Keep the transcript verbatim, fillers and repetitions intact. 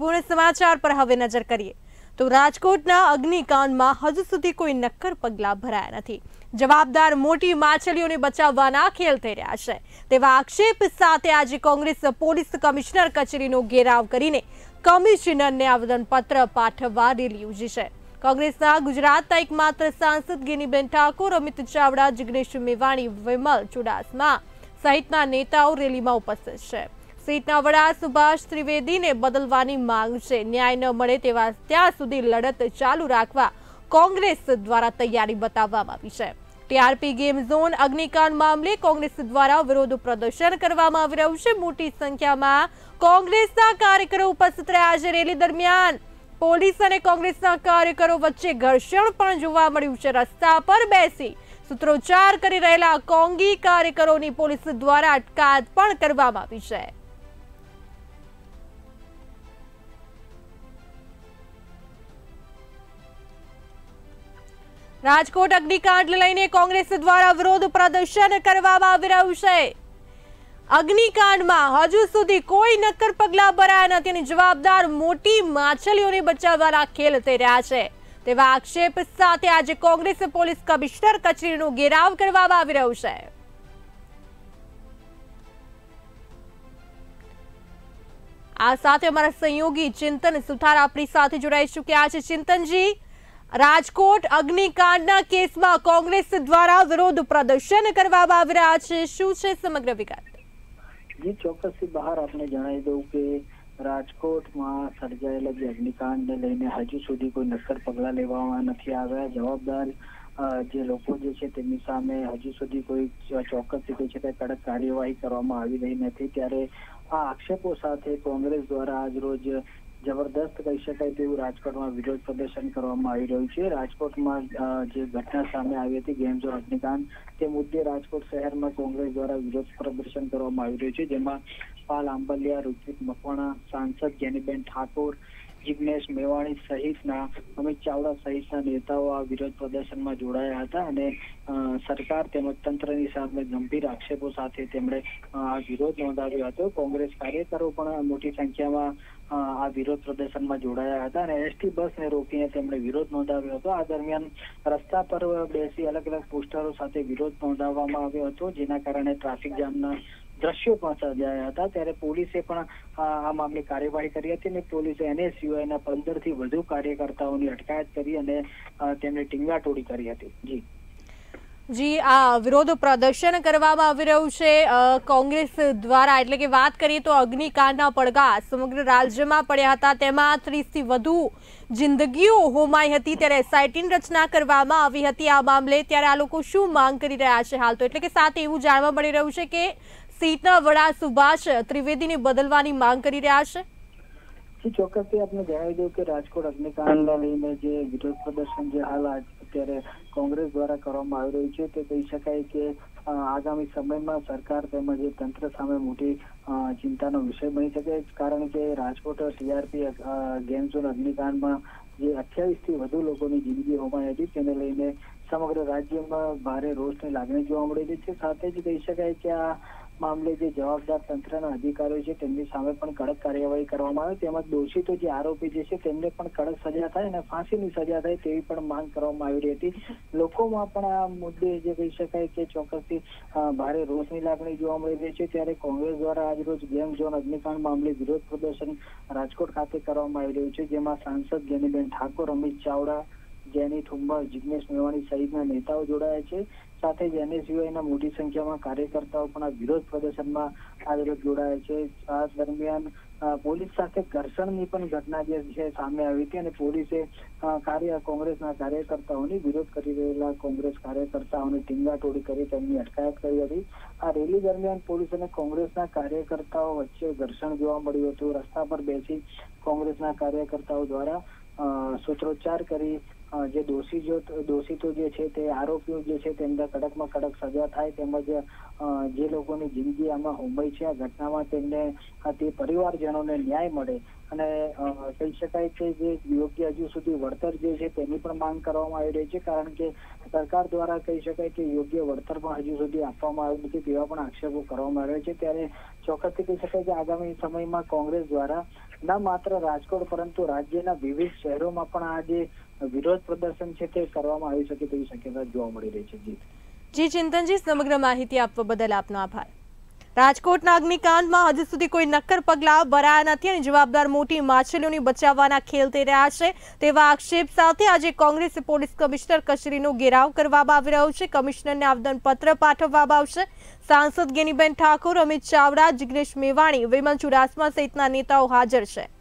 પૂર્ણ સમાચાર પર હવે નજર કરીએ તો રાજકોટના અગ્નિકાંડમાં હજુ સુધી કોઈ નક્કર પગલાં ભરાયા નથી। જવાબદાર મોટી માછલીઓને બચાવવાના ખેલ થઈ રહ્યા છે તેવા આક્ષેપ સાથે આજે કોંગ્રેસ પોલીસ કમિશનર કચેરીનો ઘેરાવ કરીને કમિશનરને આવેદનપત્ર પાઠવવા રેલી યોજી છે। કોંગ્રેસના ગુજરાતના એકમાત્ર સાંસદ ગેનીબેન ઠાકોર, અમિત ચાવડા, જિગ્નેશ મેવાણી, વિમલ ચુડાસમા સહિતના નેતાઓ રેલીમાં ઉપસ્થિત છે। સીટના વડા સુભાષ ત્રિવેદીને બદલવાની માંગ છે। ન્યાય ન મળે તેવા ત્યાં સુધી લડત ચાલુ રાખવા કોંગ્રેસ દ્વારા તૈયારી બતાવવામાં આવી છે। ટીઆરપી ગેમ ઝોન અગ્નિકાંડ મામલે કોંગ્રેસ દ્વારા વિરોધ પ્રદર્શન કરવામાં આવી રહ્યું છે। મોટી સંખ્યામાં કોંગ્રેસના કાર્યકરો ઉપસ્થિત રહ્યા છે। રેલી દરમિયાન પોલીસ અને કોંગ્રેસના કાર્યકરો વચ્ચે ઘર્ષણ પણ જોવા મળ્યું છે। રસ્તા પર બેસી સૂત્રોચ્ચાર કરી રહેલા કોંગી કાર્યકરોની પોલીસ દ્વારા અટકાયત પણ કરવામાં આવી છે। રાજકોટ અગ્નિકાંડ લઈને કોંગ્રેસ દ્વારા વિરોધ પ્રદર્શન કરવામાં આવી રહ્યું છે। અગ્નિકાંડમાં હજુ સુધી કોઈ નક્કર પગલાં ભરાયા નથી અને જવાબદાર મોટી માછલીઓને બચાવવાના ખેલ થઈ રહ્યા છે તેવા આક્ષેપ સાથે આજે કોંગ્રેસ પોલીસ કમિશનર કચેરીનો ઘેરાવ કરવામાં આવી રહ્યો છે। આ સાથે અમારા સહયોગી ચિંતન સુથાર આપણી સાથે જોડાઈ ચૂક્યા છે। ચિંતનજી, રાજકોટ અગ્નિકાંડના કેસમાં કોંગ્રેસ દ્વારા વિરોધ પ્રદર્શન કરવામાં આવી રહ્યા છે, શું છે સમગ્ર વિગત? જી ચોક્કસથી બહાર આપને જણાવી દઉં કે રાજકોટમાં સર્જાયેલા જે અગ્નિકાંડને લઈને હજુ સુધી કોઈ નક્કર પગલાં લેવામાં નથી આવ્યા। જવાબદાર જે લોકો જે છે તેમની સામે હજુ સુધી કોઈ ચોક્કસ રીતે છે તે કડક કાર્યવાહી કરવામાં આવી રહી નથી। ત્યારે આ આક્ષેપો સાથે કોંગ્રેસ દ્વારા આજ રોજ જબરદસ્ત કહી શકાય તેવું રાજકોટમાં વિરોધ પ્રદર્શન કરવામાં આવી રહ્યું છે। રાજકોટમાં જે ઘટના સામે આવી હતી ગેમ ઝોન અગ્નિકાંડ, તે મુદ્દે રાજકોટ શહેરમાં કોંગ્રેસ દ્વારા વિરોધ પ્રદર્શન કરવામાં આવી રહ્યું છે, જેમાં પાલ આંબલિયા, ઋત્વિક મકવાણા, સાંસદ ગેનીબેન ઠાકોર, જિગ્નેશ મેવાણી સહિતના, અમિત ચાવડા સહિતના નેતાઓ આ વિરોધ પ્રદર્શનમાં જોડાયા હતા અને સરકાર તેમજ તંત્રની સામે ગંભીર આક્ષેપો સાથે તેમણે આ વિરોધ નોંધાવ્યો હતો। કોંગ્રેસ કાર્યકરો પણ મોટી સંખ્યામાં આ વિરોધ પ્રદર્શનમાં જોડાયા હતા અને એસટી બસને રોકીને તેમણે વિરોધ નોંધાવ્યો હતો। આ દરમિયાન રસ્તા પર બેસી અલગ અલગ પોસ્ટરો સાથે વિરોધ નોંધાવવામાં આવ્યો હતો, જેના કારણે ટ્રાફિક જામના દ્રશ્યો પણ સર્જાયા હતા। ત્યારે પોલીસે પણ આ મામલે કાર્યવાહી કરી હતી અને પોલીસે એનએસયુઆઈના પંદર થી વધુ કાર્યકર્તાઓની અટકાયત કરી અને તેમને ટીંગાટોળી કરી હતી। જી જી આ વિરોધ પ્રદર્શન કરવામાં આવી રહ્યું છે કોંગ્રેસ દ્વારા, એટલે કે વાત કરીએ તો અગ્નિકાંડના પડઘા સમગ્ર રાજ્યમાં પડ્યા હતા, તેમાં ત્રીસ થી વધુ જિંદગીઓ હોમાઈ હતી। ત્યારે એસઆઈટીની રચના કરવામાં આવી હતી આ મામલે। ત્યારે આ લોકો શું માંગ કરી રહ્યા છે હાલ તો, એટલે કે સાથે એવું જાણવા મળી રહ્યું છે કે સીટના વડા સુભાષ ત્રિવેદીને બદલવાની માંગ કરી રહ્યા છે। ચોક્કસથી આપને જણાવી દઉં કે રાજકોટ અગ્નિકાંડને લઈને જે વિરોધ પ્રદર્શન જે હાલ અત્યારે કોંગ્રેસ દ્વારા કરવામાં આવી રહ્યું છે, તે કહી શકાય કે આગામી સમયમાં સરકાર તેમજ તંત્ર સામે મોટી ચિંતાનો વિષય બની શકે, કારણ કે રાજકોટ ટીઆરપી ગેમ ઝોન અગ્નિકાંડમાં જે અઠ્યાવીસ થી વધુ લોકોની જિંદગી હોમાઈ હતી, તેને લઈને સમગ્ર રાજ્યમાં ભારે રોષની લાગણી જોવા મળી રહી છે। સાથે જ કહી શકાય કે આ મામલે જે જવાબદાર તંત્રના અધિકારીઓ છે તેમની સામે પણ કડક કાર્યવાહી કરવામાં આવે, તેમજ દોષિતો જે આરોપી જે છે તેમને પણ કડક સજા થાય અને ફાંસીની સજા થાય તેવી પણ માંગ કરવામાં આવી રહી હતી। લોકોમાં પણ આ મુદ્દે જે કહી શકાય કે ચોક્કસથી ભારે રોષની લાગણી જોવા મળી રહી છે। ત્યારે કોંગ્રેસ દ્વારા આજ રોજ ગેમ ઝોન અગ્નિકાંડ મામલે વિરોધ પ્રદર્શન રાજકોટ ખાતે કરવામાં આવી રહ્યું છે, જેમાં સાંસદ ગેનીબેન ઠાકોર, અમિત ચાવડા, જેની થુમ્બર, જિગ્નેશ મેવાણી સહિતના નેતાઓ જોડાયા છે। સાથે જ એનએસયુઆઈના મોટી સંખ્યામાં કાર્યકર્તાઓ પણ આ વિરોધ પ્રદર્શનમાં આજે જોડાયા છે। આ દરમિયાન પોલીસ સાથે ઘર્ષણની પણ ઘટના જે છે સામે આવી હતી અને પોલીસે કાર્ય કોંગ્રેસના કાર્યકર્તાઓની વિરોધ કરી રહેલા કોંગ્રેસ કાર્યકર્તાઓની ટીંગાટોળી કરી તેમની અટકાયત કરી હતી। આ રેલી દરમિયાન પોલીસ અને કોંગ્રેસના કાર્યકર્તાઓ વચ્ચે ઘર્ષણ જોવા મળ્યું હતું। રસ્તા પર બેસી કોંગ્રેસના કાર્યકર્તાઓ દ્વારા સૂત્રોચ્ચાર કરી જે દોષી જો દોષિતો જે છે તે આરોપીઓ જે છે તેમને કડકમાં કડક સજા થાય, તેમજ જે લોકોની જિંદગી આમાં હોમાઈ છે આ ઘટનામાં તેમને તે પરિવારજનોને ન્યાય મળે અને કહી શકાય કે જે યોગ્ય હજુ સુધી વળતર જે છે તેની પણ માંગ કરવામાં આવી રહી છે, કારણ કે સરકાર દ્વારા કહી શકાય કે યોગ્ય વળતર પણ હજુ સુધી આપવામાં આવ્યું નથી તેવા પણ આક્ષેપો કરવામાં આવ્યા છે। ત્યારે ચોક્કસથી કહી શકાય કે આગામી સમયમાં કોંગ્રેસ દ્વારા ન માત્ર રાજકોટ પરંતુ રાજ્યના વિવિધ શહેરોમાં પણ આ જે વિરોધ પ્રદર્શન છે તે કરવામાં આવી શકે તેવી શક્યતા જોવા મળી રહી છે. જી જી ચિંતનજી, સમગ્ર માહિતી આપવા બદલ આપનો આભાર. રાજકોટના અગ્નિકાંડમાં હજુ સુધી કોઈ નક્કર પગલાં ભરાયા નથી અને જવાબદાર મોટી માછલીઓને બચાવવાના ખેલ થઈ રહ્યા છે તેવા આક્ષેપ સાથે આજે કોંગ્રેસ પોલીસ કમિશનર કચેરીનો ઘેરાવ કરવામાં આવી રહ્યો છે. કમિશનરને આવેદનપત્ર પાઠવવામાં આવશે. સાંસદ ગેનીબેન ઠાકોર, અમિત ચાવડા, જિગ્નેશ મેવાણી, વિમલ ચુડાસમા સહિતના નેતાઓ હાજર છે.